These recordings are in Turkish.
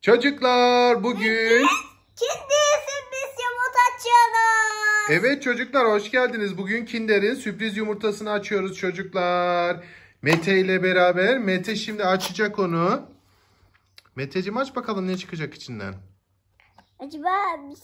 Çocuklar bugün... Kinder sürpriz yumurta açıyoruz. Evet çocuklar hoş geldiniz. Bugün Kinder'in sürpriz yumurtasını açıyoruz çocuklar. Mete ile beraber. Mete şimdi açacak onu. Meteciğim aç bakalım ne çıkacak içinden. Acaba bir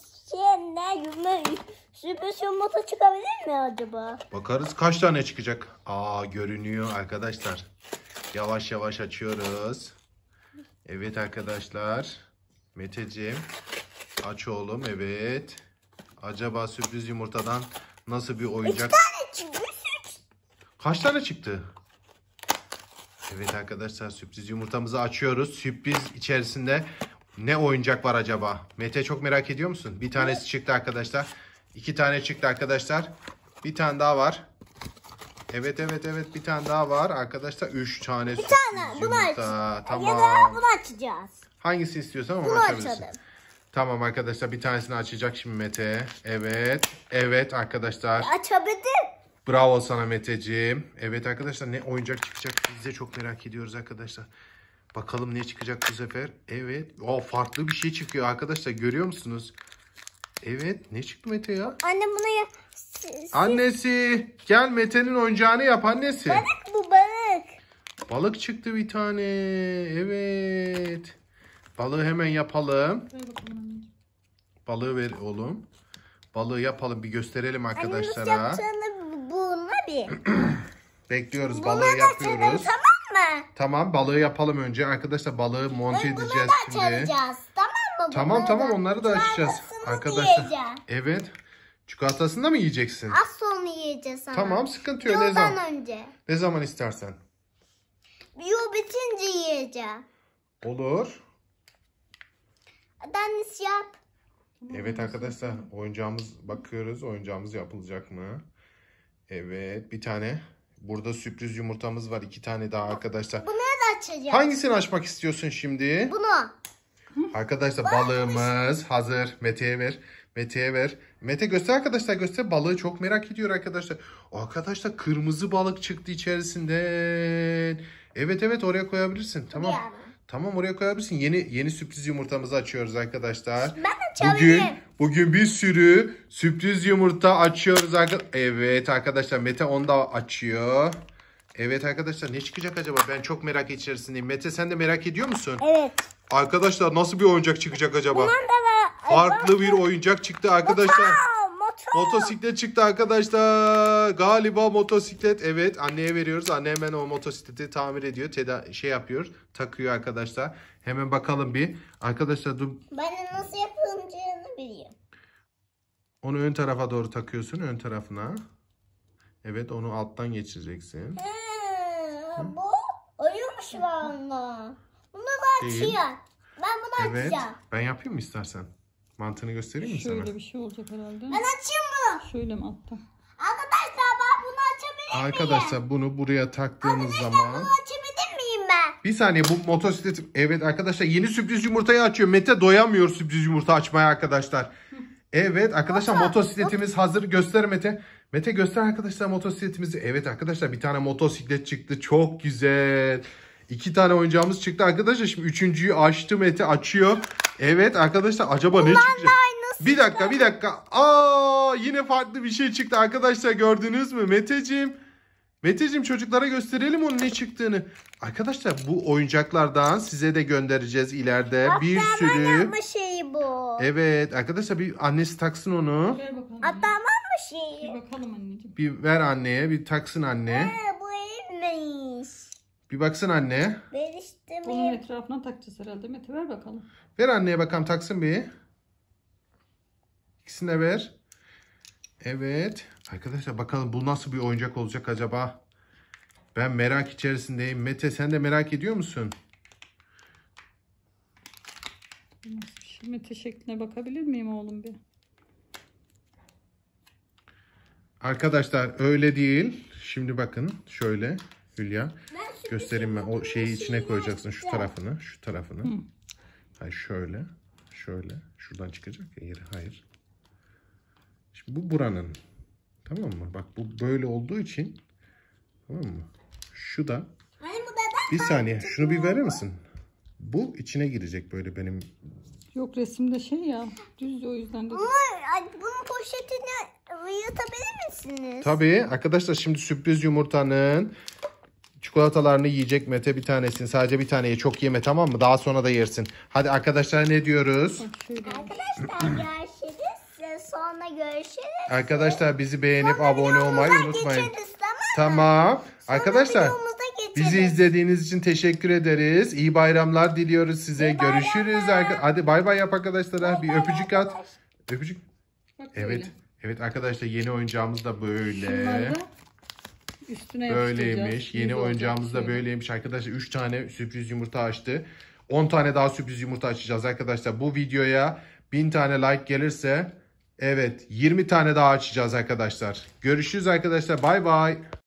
sürpriz yumurta çıkabilir mi acaba? Bakarız kaç tane çıkacak. Görünüyor arkadaşlar. Yavaş yavaş açıyoruz. Evet arkadaşlar. Meteciğim aç oğlum, evet. Acaba sürpriz yumurtadan nasıl bir oyuncak? 2 tane çıktı. Kaç tane çıktı? Evet arkadaşlar sürpriz yumurtamızı açıyoruz. Sürpriz içerisinde ne oyuncak var acaba? Mete çok merak ediyor musun? Bir tanesi çıktı arkadaşlar. 2 tane çıktı arkadaşlar. Bir tane daha var. Evet bir tane daha var. Arkadaşlar 3 tane sürpriz yumurta. Tamam. Ya da bunu açacağız. Hangisi istiyorsan onu Bunu açabilirsin. açalım. Tamam arkadaşlar bir tanesini açacak şimdi Mete. Evet arkadaşlar. Açabildim. Bravo sana Meteciğim. Evet arkadaşlar ne oyuncak çıkacak biz de çok merak ediyoruz arkadaşlar. Bakalım ne çıkacak bu sefer. Evet. Farklı bir şey çıkıyor arkadaşlar görüyor musunuz? Evet ne çıktı Mete ya? Anne bunu ya. Annesi gel Mete'nin oyuncağını yap annesi. Balık bu balık. Balık çıktı bir tane. Evet. Balığı hemen yapalım. Balığı ver oğlum. Balığı yapalım bir gösterelim arkadaşlara. Anne nasıl yapacağını bulma bir. Bekliyoruz balığı yapıyoruz. Tamam mı? Tamam balığı yapalım önce. Arkadaşlar balığı monte edeceğiz Bunları şimdi. açacağız. Tamam mı? Tamam onları da açacağız. Arkadaşlar. Evet. Çikolatasını da mı yiyeceksin? Az sonra yiyeceğiz ama. Tamam sıkıntı yok. Yoldan önce. Ne zaman istersen. Yol bitince yiyeceğim. Olur. Deniz yap. Evet arkadaşlar oyuncağımız bakıyoruz. Oyuncağımız yapılacak mı? Evet bir tane. Burada sürpriz yumurtamız var. 2 tane daha arkadaşlar. Bunu da açacağız. Hangisini açmak istiyorsun şimdi? Bunu. Arkadaşlar balığımız hazır. Mete'ye ver. Mete'ye ver. Mete göster arkadaşlar göster. Balığı çok merak ediyor arkadaşlar. Arkadaşlar kırmızı balık çıktı içerisinden. Evet oraya koyabilirsin. Tamam. Yani. Tamam oraya koyabilirsin. Yeni sürpriz yumurtamızı açıyoruz arkadaşlar. Ben açabilirim. Bugün bir sürü sürpriz yumurta açıyoruz arkadaşlar. Evet arkadaşlar Mete onu da açıyor. Evet arkadaşlar ne çıkacak acaba? Ben çok merak içerisindeyim. Mete sen de merak ediyor musun? Evet. Arkadaşlar nasıl bir oyuncak çıkacak acaba? Bundan da Farklı bir oyuncak çıktı arkadaşlar. Motor. Motosiklet çıktı arkadaşlar. Galiba motosiklet. Evet anneye veriyoruz. Anne hemen o motosikleti tamir ediyor. Yapıyor. Takıyor arkadaşlar. Hemen bakalım bir. Arkadaşlar dur. Ben de nasıl yapılacağını biliyorum. Onu ön tarafa doğru takıyorsun. Ön tarafına. Evet onu alttan geçireceksin. Bu oymuş valla. Bunu da Değil. açıyor. Ben bunu Evet. açacağım. Ben yapayım mı istersen? Mantığını göstereyim mi sana? Şöyle bir şey olacak herhalde. Ben açayım bunu. Şöyle mi altta? Arkadaşlar ben bunu açabilir miyim? Arkadaşlar bunu buraya taktığımız zaman. Bunu açabilir miyim ben? Bir saniye bu motosiklet. Evet arkadaşlar yeni sürpriz yumurtayı açıyor. Mete doyamıyor sürpriz yumurta açmaya arkadaşlar. Evet arkadaşlar motosikletimiz hazır. Göster Mete. Mete göster arkadaşlar motosikletimizi. Evet arkadaşlar bir tane motosiklet çıktı. Çok güzel. 2 tane oyuncağımız çıktı arkadaşlar. Şimdi 3.'yü açtı Mete açıyor. Evet arkadaşlar acaba ne çıkacak? Bir dakika. Yine farklı bir şey çıktı arkadaşlar gördünüz mü Meteciğim çocuklara gösterelim onun ne çıktığını. Arkadaşlar bu oyuncaklardan size de göndereceğiz ileride. Bir sürü. Yapma şeyi bu. Evet arkadaşlar bir annesi taksın onu. Ver bakalım. Atlamam mı şeyi? Bir bakalım anneciğim. Bir ver anneye bir taksın anne. Bu evmiş. Bir baksın anne. Ben işte Bunun etrafına takacağız herhalde. Mete ver bakalım. Ver anneye bakalım taksın bir. İkisini de ver. Evet. Arkadaşlar bakalım bu nasıl bir oyuncak olacak acaba? Ben merak içerisindeyim. Mete sen de merak ediyor musun? Nasıl bir şey? Mete şekline bakabilir miyim oğlum bir? Arkadaşlar öyle değil. Şimdi bakın şöyle Hülya. Göstereyim ben. O şeyi içine koyacaksın şu tarafını. Şu tarafını. Hayır şöyle. Şöyle. Şuradan çıkacak ya yeri. Hayır. Şimdi bu buranın. Tamam mı? Bak bu böyle olduğu için. Tamam mı? Şu da. Hani bu da Bir saniye. Şunu bir verir misin? Bu içine girecek böyle benim. Yok resimde şey ya. Düz o yüzden de. Bunun poşetini yırtabilir misiniz? Tabii arkadaşlar şimdi sürpriz yumurtanın çikolatalarını yiyecek Mete bir tanesini. Sadece bir taneye çok yeme tamam mı? Daha sonra da yersin. Hadi arkadaşlar ne diyoruz? Bak şöyle. Arkadaşlar görüşürüz. Sonra görüşürüz. Arkadaşlar bizi beğenip abone olmayı unutmayın. Geçeriz, tamam mı? Tamam. Arkadaşlar Videomuza geçeriz. bizi izlediğiniz için teşekkür ederiz. İyi bayramlar diliyoruz size. Görüşürüz. Hadi bay bay yap arkadaşlara. Bir öpücük at. Öpücük. Bak böyle. Evet. Evet arkadaşlar yeni oyuncağımız da böyle. Bunları da üstüne yapıştıracağız. Böyleymiş. Yeni Düz oyuncağımız olacak da şöyle. böyleymiş. Arkadaşlar 3 tane sürpriz yumurta açtı. 10 tane daha sürpriz yumurta açacağız arkadaşlar. Bu videoya 1000 tane like gelirse evet 20 tane daha açacağız arkadaşlar. Görüşürüz arkadaşlar. Bay bay.